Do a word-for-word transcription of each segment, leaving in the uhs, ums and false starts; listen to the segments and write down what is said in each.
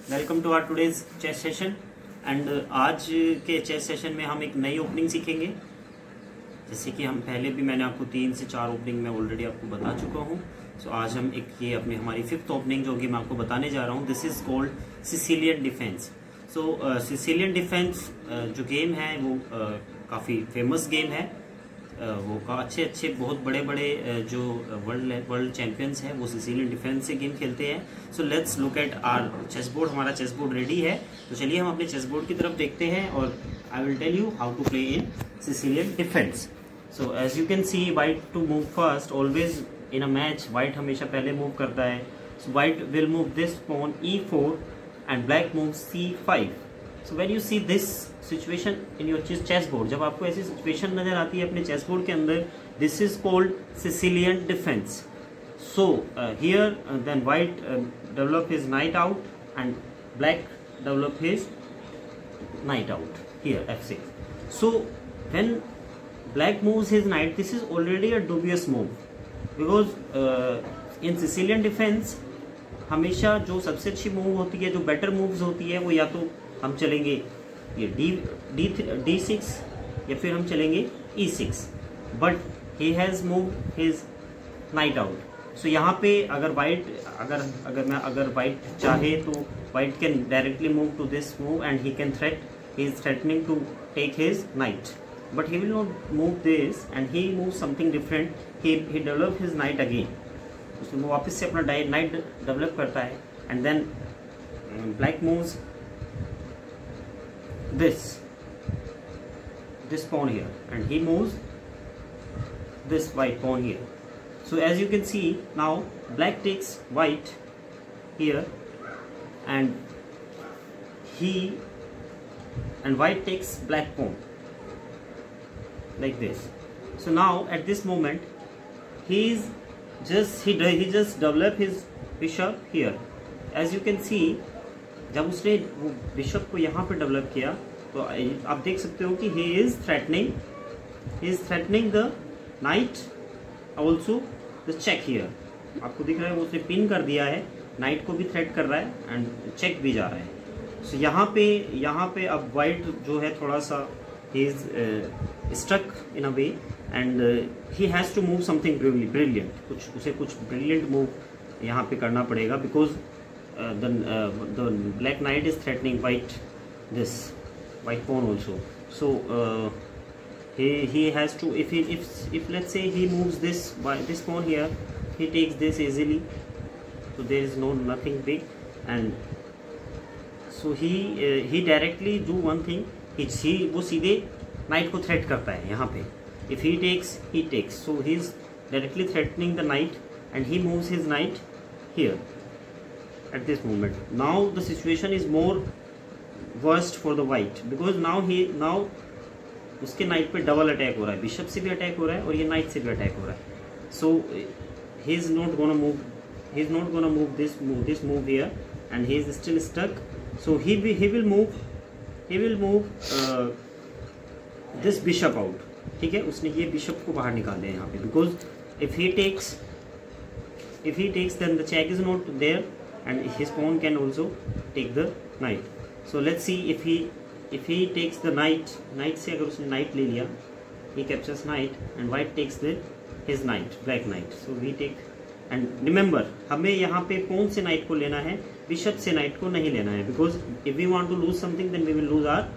Welcome to our today's chess session. And आज के chess session में हम एक नई ओपनिंग सीखेंगे। जैसे कि हम पहले भी मैंने आपको तीन से चार ओपनिंग में ऑलरेडी आपको बता चुका हूँ। सो so, आज हम एक ये अपनी हमारी फिफ्थ ओपनिंग जो कि मैं आपको बताने जा रहा हूँ, this is called Sicilian defence. So Sicilian defence जो गेम है वो uh, काफ़ी फेमस गेम है। uh, वो का अच्छे अच्छे बहुत बड़े बड़े uh, जो वर्ल्ड वर्ल्ड चैंपियंस हैं वो सिसिलियन डिफेंस से गेम खेलते हैं। So let's look at our chess board. हमारा चेस बोर्ड रेडी है, तो चलिए हम अपने चेस बोर्ड की तरफ देखते हैं और I will tell you how to play in Sicilian defence. So as you can see, white to move first. Always in a match white हमेशा पहले मूव करता है। So white will move this pawn E four and black move C five. So when you see this situation in your chess board, जब आपको ऐसी situation नजर आती है अपने चेस बोर्ड के अंदर, this is called Sicilian defence. So here then white develop his knight out and black develop his knight out here F six. So when black moves his knight, this is already a dubious move because uh, in Sicilian defense हमेशा जो सबसे अच्छी move होती है, जो better moves होती है, वो या तो हम चलेंगे ये डी डी डी सिक्स या फिर हम चलेंगे E six, but he has move his knight out. So यहाँ पे अगर वाइट अगर अगर मैं अगर वाइट चाहे तो white can directly move to this move and he can threat he is threatening to take his knight, but he will not move this and he moves something different. he he develop his knight again. उसमें वो वापस से अपना night develop करता है and then black moves this this pawn here and he moves this white pawn here. So as you can see now, black takes white here and he and white takes black pawn like this. So now at this moment he is just he he just develop his bishop here. As you can see, जब उसने वो bishop को यहाँ पे develop किया तो आप देख सकते हो कि he is threatening he is threatening the knight, also the check here. आपको दिख रहा है वो उसने पिन कर दिया है, नाइट को भी थ्रेट कर रहा है एंड चेक भी जा रहा है। सो so, यहाँ पे यहाँ पे अब वाइट जो है थोड़ा सा he is uh, stuck in a way and uh, he has to move something brilliant. कुछ उसे कुछ brilliant move यहाँ पे करना पड़ेगा because uh, the uh, the black knight is threatening white this white pawn also. So uh, he he has to, if he if if let's say he moves this by this pawn here, he takes this easily. So there is no nothing big and so he uh, he directly do one thing. ही वो सीधे night को threat करता है यहाँ पे। If he takes he takes, so he is directly threatening the knight and he moves his knight here at this moment. Now the situation is more worst for the white because now he now उसके knight पे double attack हो रहा है, bishop से भी attack हो रहा है और ये नाइट से भी अटैक हो रहा है। So he is not gonna move he is not gonna move this move this move here and he is still stuck. So he he will move he will move uh, this bishop out. ठीक है, उसने ये bishop को बाहर निकाल दिया यहाँ पे because if he takes if he takes then the check is not there and his pawn can also take the knight. So let's see if he if he takes the knight knight से अगर उसने knight ले लिया, he captures knight and white takes the his knight black knight. So we take and remember हमें यहाँ पे pawn से knight को लेना है, बिशप से नाइट को नहीं लेना है because if we want to lose something then we will lose our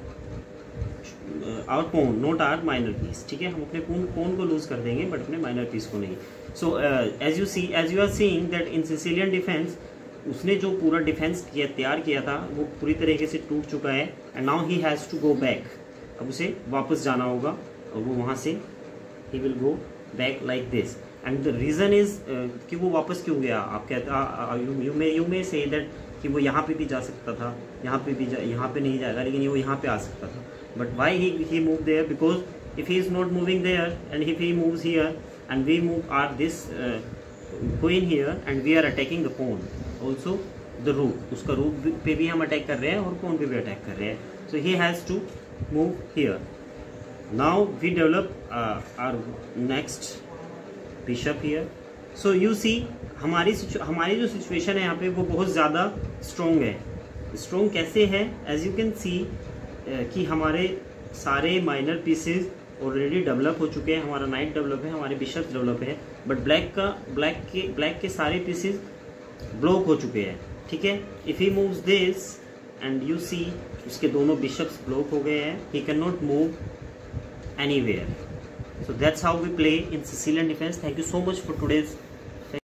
our pawn not our minor piece. ठीक है, हम अपने पॉन पॉन को लूज कर देंगे बट अपने माइनर पीस को नहीं। So as you see as you are seeing that in Sicilian defence उसने जो पूरा डिफेंस किया तैयार किया था वो पूरी तरीके से टूट चुका है and now he has to go back. अब उसे वापस जाना होगा और वो वहाँ से he will go back like this and the reason is कि वो वापस क्यों गया। आप कहता you may you may say that कि वो यहाँ पे भी जा सकता था, यहाँ पे भी जा यहाँ पे नहीं जाएगा लेकिन वो यहाँ पे आ सकता था, but why he he move there because if he is not moving there and if he moves here and we move our this queen here and we are attacking the pawn also the root, उसका root पे भी हम attack कर रहे हैं और पोन पे भी अटैक कर रहे हैं। So he has to move here. Now we develop our next bishop here. So you see हमारी हमारी जो सिचुएशन है यहाँ पे वो बहुत ज़्यादा स्ट्रॉन्ग है स्ट्रॉन्ग कैसे है, एज यू कैन सी कि हमारे सारे माइनर पीसेज ऑलरेडी डेवलप हो चुके हैं, हमारा नाइट डेवलप है, हमारे बिशप डेवलप है, बट ब्लैक का ब्लैक के ब्लैक के सारे पीसेज ब्लॉक हो चुके हैं, ठीक है। If he moves this and you see उसके दोनों बिशप्स ब्लॉक हो गए हैं, he can not move anywhere. So that's how we play in Sicilian defense. Thank you so much for today's